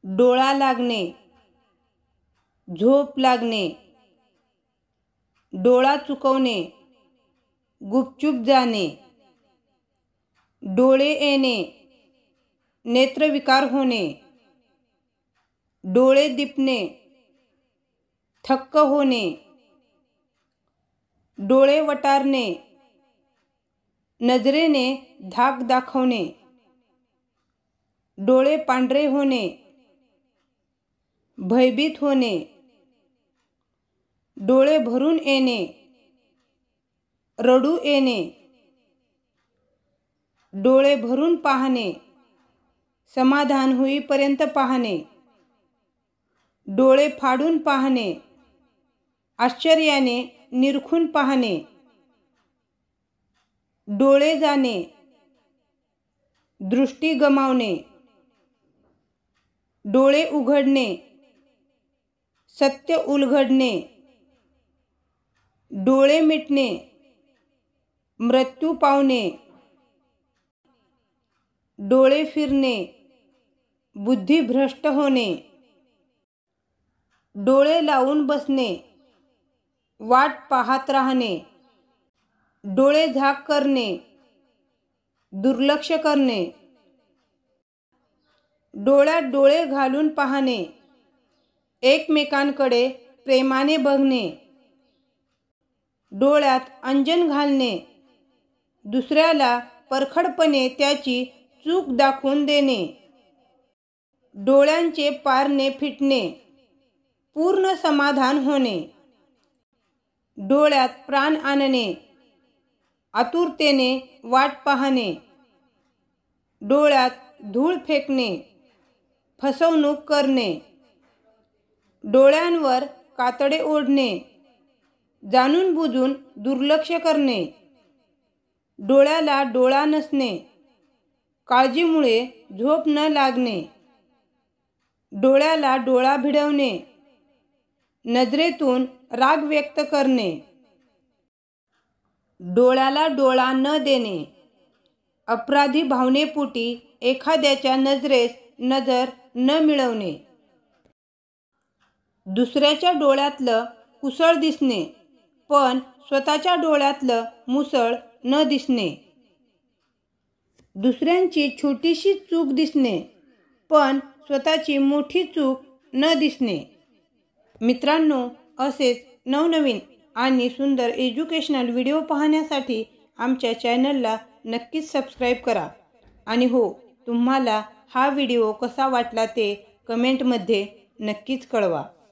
डोळा लागणे, झोप लागणे, डोळा चुकवणे, गुपचूप जाणे, डोळे येणे, नेत्रविकार होणे, डोळे दिपणे, थक्क होणे, डोळे वटारणे, नजरेने धाक दाखवणे, डोळे पांढरे होणे, भयभीत होणे, डोळे भरून येणे, रडू येणे, डोळे भरून पाहणे, समाधान होईपर्यंत पाहणे, डोळे फाडून पाहणे, आश्चर्याने निरखून पाहणे, डोळे जाणे, दृष्टी गमावणे, डोळे उघडणे, सत्य उलगडणे, डोळे मिटणे, मृत्यू पावणे, डोळे फिरणे, बुद्धी भ्रष्ट होणे, डोळे लावून बसणे, वाट पाहत राहणे, डोळे झाक करणे, दुर्लक्ष करणे, डोळ्यात डोळे घालून पाहणे, एकमेकांकडे प्रेमाने बघणे, डोळ्यात अंजन घालणे, दुसऱ्याला परखडपणे त्याची चूक दाखवून देणे, डोळ्यांचे पारणे फिटणे, पूर्ण समाधान होणे, डोळ्यात प्राण आणणे, आतुरतेने वाट पाहणे, डोळ्यात धूळ फेकणे, फसवणूक करणे, डोळ्यांवर कातडे ओढणे, जाणून बुजून दुर्लक्ष करणे, डोळ्याला डोळा नसणे, काळजीमुळे झोप न लागणे, डोळ्याला डोळा भिडवणे, नजरेतून राग व्यक्त करणे, डोळ्याला डोळा न देणे, अपराधी भावनेपोटी एखाद्याच्या नजरेस नजर न मिळवणे, दुसऱ्याच्या डोळ्यातलं कुसळ दिसणे पण स्वतःच्या डोळ्यातलं मुसळ न दिसणे, दुसऱ्यांची छोटीशी चूक दिसणे पण स्वतःची मोठी चूक न दिसणे. मित्रांनो, असेच नवनवीन आणि सुंदर एज्युकेशनल व्हिडिओ पाहण्यासाठी आमच्या चॅनलला नक्कीच सबस्क्राईब करा. आणि हो, तुम्हाला हा व्हिडिओ कसा वाटला ते कमेंटमध्ये नक्कीच कळवा.